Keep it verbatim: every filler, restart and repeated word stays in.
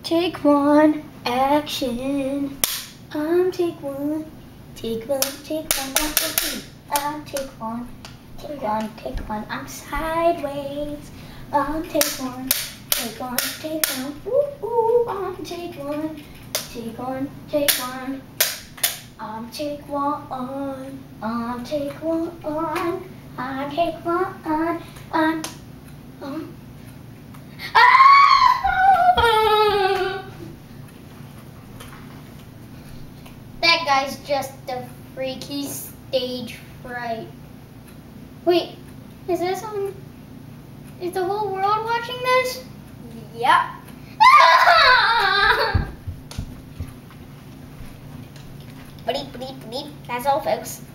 Take one, action. Um, take one, take one, take one, one, two, three. Um, take one, take one, take one. I'm sideways. Um, take one, take one, take one. Ooh, ooh. Um, take one, take one, take one. Um, take one, um, take one, um, take one, um, um. That guy's just a freaky stage fright. Wait, is this on? Is the whole world watching this? Yep. Bleep, bleep, bleep. That's all, folks.